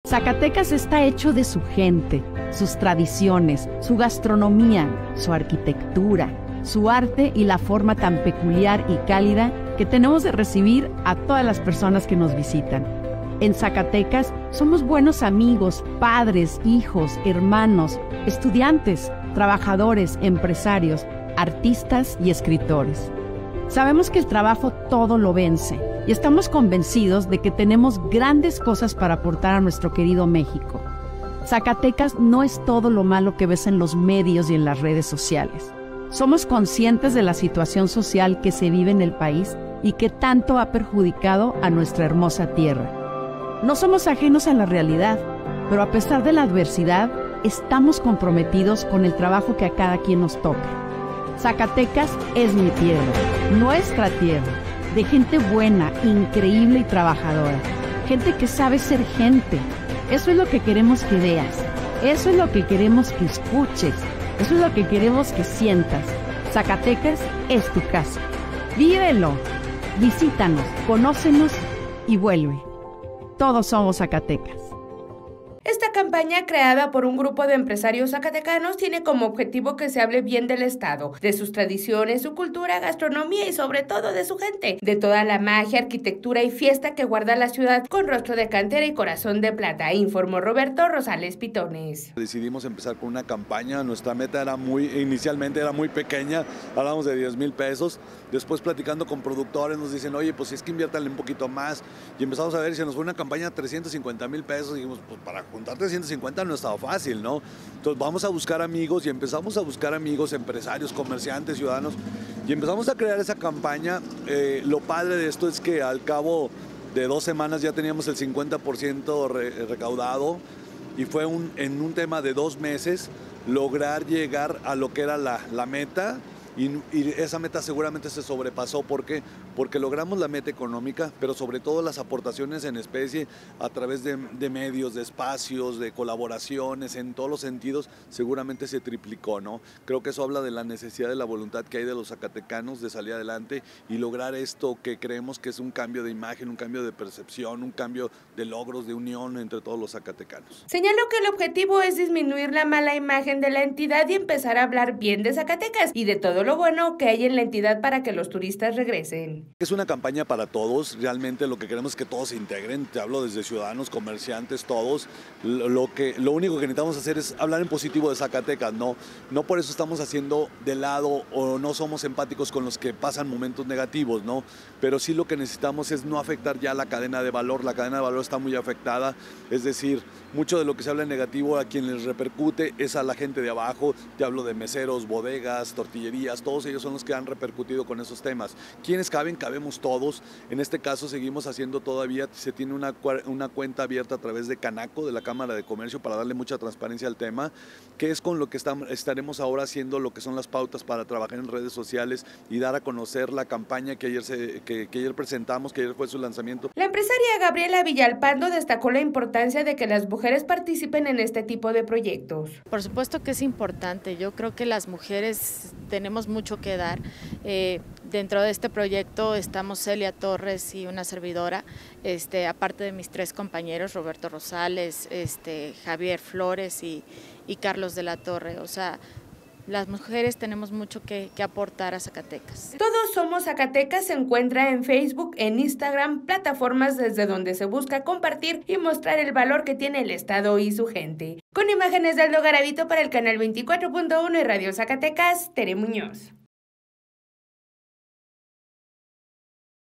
Zacatecas está hecho de su gente, sus tradiciones, su gastronomía, su arquitectura, su arte y la forma tan peculiar y cálida que tenemos de recibir a todas las personas que nos visitan. En Zacatecas somos buenos amigos, padres, hijos, hermanos, estudiantes, trabajadores, empresarios, artistas y escritores. Sabemos que el trabajo todo lo vence y estamos convencidos de que tenemos grandes cosas para aportar a nuestro querido México. Zacatecas no es todo lo malo que ves en los medios y en las redes sociales. Somos conscientes de la situación social que se vive en el país y que tanto ha perjudicado a nuestra hermosa tierra. No somos ajenos a la realidad, pero a pesar de la adversidad, estamos comprometidos con el trabajo que a cada quien nos toca. Zacatecas es mi tierra, nuestra tierra, de gente buena, increíble y trabajadora. Gente que sabe ser gente. Eso es lo que queremos que veas. Eso es lo que queremos que escuches. Eso es lo que queremos que sientas. Zacatecas es tu casa. Vívelo, visítanos, conócenos y vuelve. Todos somos Zacatecas. Esta campaña, creada por un grupo de empresarios zacatecanos, tiene como objetivo que se hable bien del estado, de sus tradiciones, su cultura, gastronomía y sobre todo de su gente, de toda la magia, arquitectura y fiesta que guarda la ciudad con rostro de cantera y corazón de plata, informó Roberto Rosales Pitones. Decidimos empezar con una campaña, nuestra meta era inicialmente era muy pequeña, hablamos de 10,000 pesos, después platicando con productores nos dicen, oye, pues es que inviértanle un poquito más, y empezamos a ver, si nos fue una campaña de 350,000 pesos, dijimos, pues para juntar 350 no estaba fácil, ¿no? Entonces vamos a buscar amigos y empezamos a buscar amigos, empresarios, comerciantes, ciudadanos y empezamos a crear esa campaña. Lo padre de esto es que al cabo de 2 semanas ya teníamos el 50% recaudado y fue en un tema de 2 meses lograr llegar a lo que era la meta. Y esa meta seguramente se sobrepasó. ¿Por qué? Porque logramos la meta económica, pero sobre todo las aportaciones en especie a través de medios, de espacios, de colaboraciones, en todos los sentidos, seguramente se triplicó, ¿no? Creo que eso habla de la necesidad, de la voluntad que hay de los zacatecanos de salir adelante y lograr esto que creemos que es un cambio de imagen, un cambio de percepción, un cambio de logros, de unión entre todos los zacatecanos. Señaló que el objetivo es disminuir la mala imagen de la entidad y empezar a hablar bien de Zacatecas y de todo lo bueno que hay en la entidad para que los turistas regresen. Es una campaña para todos, realmente lo que queremos es que todos se integren, te hablo desde ciudadanos, comerciantes, todos. Lo único que necesitamos hacer es hablar en positivo de Zacatecas, no por eso estamos haciendo de lado o no somos empáticos con los que pasan momentos negativos, ¿no? Pero sí lo que necesitamos es no afectar ya la cadena de valor está muy afectada, es decir, mucho de lo que se habla en negativo a quien les repercute es a la gente de abajo, te hablo de meseros, bodegas, tortillerías, todos ellos son los que han repercutido con esos temas. ¿Quiénes caben? Cabemos todos. En este caso seguimos haciendo todavía, se tiene una cuenta abierta a través de Canaco, de la Cámara de Comercio, para darle mucha transparencia al tema, que es con lo que estaremos ahora haciendo lo que son las pautas para trabajar en redes sociales y dar a conocer la campaña que ayer presentamos, que ayer fue su lanzamiento. La empresaria Gabriela Villalpando destacó la importancia de que las mujeres participen en este tipo de proyectos. Por supuesto que es importante, yo creo que las mujeres tenemos mucho que dar. Dentro de este proyecto estamos Celia Torres y una servidora, aparte de mis 3 compañeros, Roberto Rosales, Javier Flores y Carlos de la Torre. O sea, las mujeres tenemos mucho que aportar a Zacatecas. Todos somos Zacatecas se encuentra en Facebook, en Instagram, plataformas desde donde se busca compartir y mostrar el valor que tiene el estado y su gente. Con imágenes de Aldo Garavito para el canal 24.1 y Radio Zacatecas, Tere Muñoz.